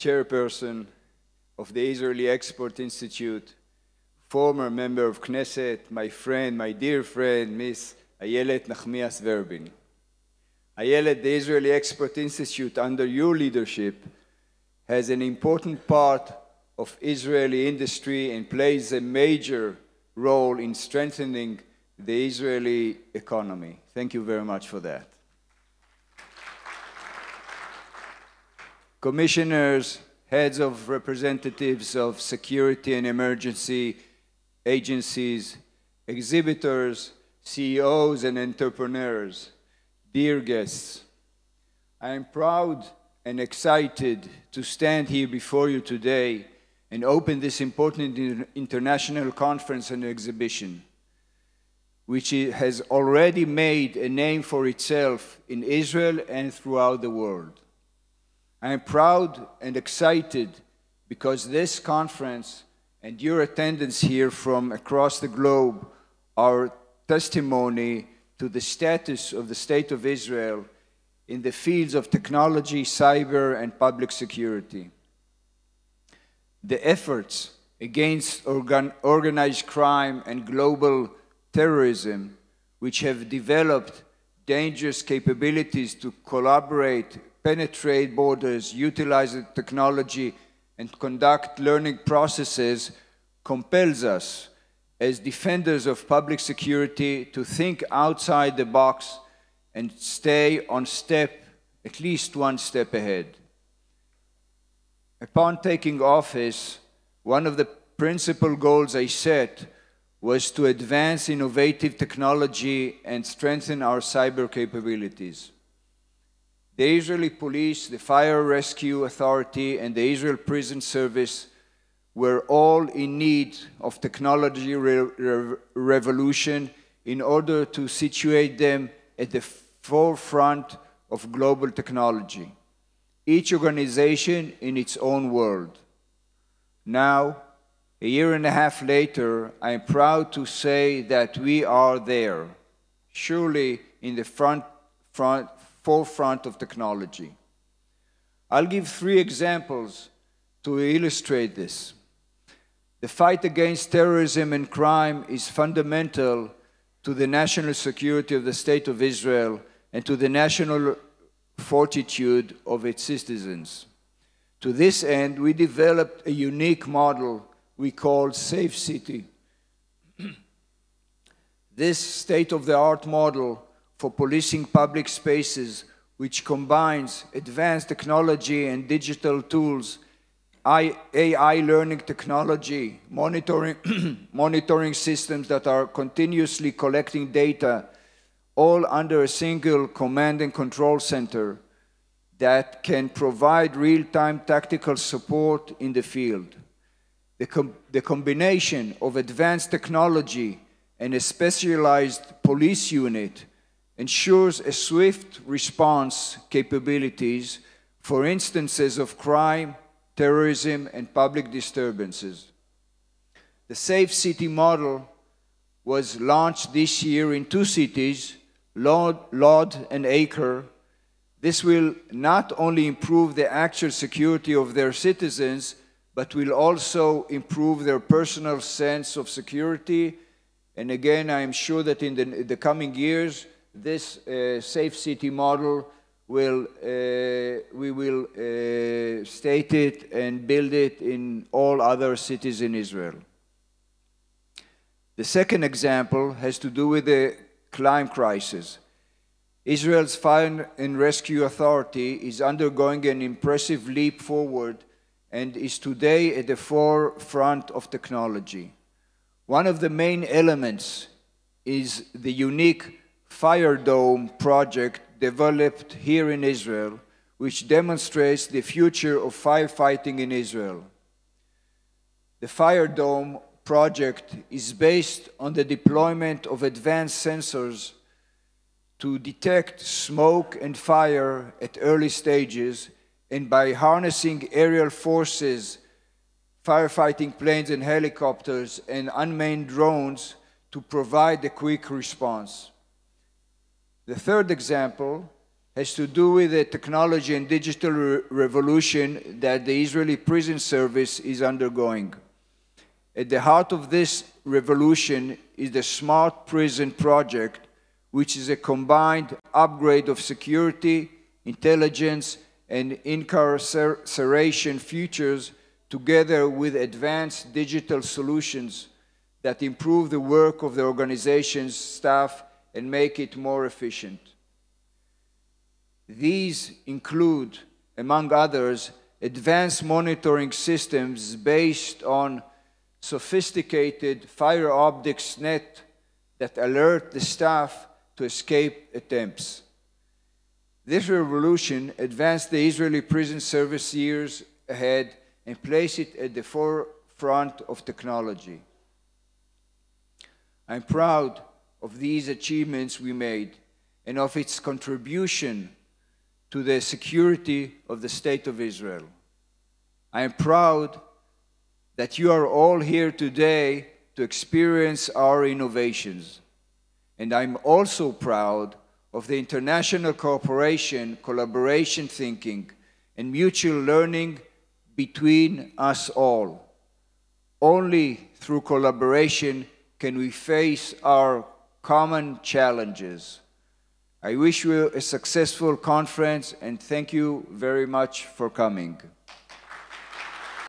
chairperson of the Israeli Export Institute, former member of Knesset, my friend, my dear friend, Miss Ayelet Nachmias Verbin. Ayelet, the Israeli Export Institute, under your leadership, has an important part of Israeli industry and plays a major role in strengthening the Israeli economy. Thank you very much for that. Commissioners, heads of representatives of security and emergency agencies, exhibitors, CEOs and entrepreneurs, dear guests, I am proud and excited to stand here before you today and open this important international conference and exhibition, which has already made a name for itself in Israel and throughout the world. I am proud and excited because this conference and your attendance here from across the globe are testimony to the status of the State of Israel in the fields of technology, cyber, and public security. The efforts against organized crime and global terrorism, which have developed dangerous capabilities to collaborate, penetrate borders, utilize technology, and conduct learning processes, compels us as defenders of public security to think outside the box and stay on at least one step ahead. Upon taking office, one of the principal goals I set was to advance innovative technology and strengthen our cyber capabilities. The Israeli Police, the Fire Rescue Authority, and the Israel Prison Service were all in need of technology revolution in order to situate them at the forefront of global technology, each organization in its own world. Now, a year and a half later, I am proud to say that we are there, surely in the forefront of technology. I'll give 3 examples to illustrate this. The fight against terrorism and crime is fundamental to the national security of the State of Israel and to the national fortitude of its citizens. To this end, we developed a unique model we call Safe City. This state-of-the-art model for policing public spaces, which combines advanced technology and digital tools, AI learning technology, monitoring systems that are continuously collecting data, all under a single command and control center that can provide real-time tactical support in the field. The combination of advanced technology and a specialized police unit ensures a swift response capabilities for instances of crime, terrorism, and public disturbances. The Safe City model was launched this year in 2 cities, Lod and Acre. This will not only improve the actual security of their citizens, but will also improve their personal sense of security. And again, I am sure that in the coming years, this Safe City model we will state it and build it in all other cities in Israel. The second example has to do with the climate crisis. Israel's Fire and Rescue Authority is undergoing an impressive leap forward and is today at the forefront of technology. One of the main elements is the unique Fire Dome project developed here in Israel, which demonstrates the future of firefighting in Israel. The Fire Dome project is based on the deployment of advanced sensors to detect smoke and fire at early stages, and by harnessing aerial forces, firefighting planes and helicopters, and unmanned drones to provide a quick response. The third example has to do with the technology and digital revolution that the Israeli prison service is undergoing. At the heart of this revolution is the Smart Prison Project, which is a combined upgrade of security, intelligence, and incarceration features together with advanced digital solutions that improve the work of the organization's staff and make it more efficient. These include, among others, advanced monitoring systems based on sophisticated fiber optics net that alert the staff to escape attempts. This revolution advanced the Israeli prison service years ahead and placed it at the forefront of technology. I'm proud of these achievements we made and of its contribution to the security of the State of Israel. I am proud that you are all here today to experience our innovations. And I'm also proud of the international cooperation, collaboration thinking, and mutual learning between us all. Only through collaboration can we face our common challenges. I wish you a successful conference and thank you very much for coming.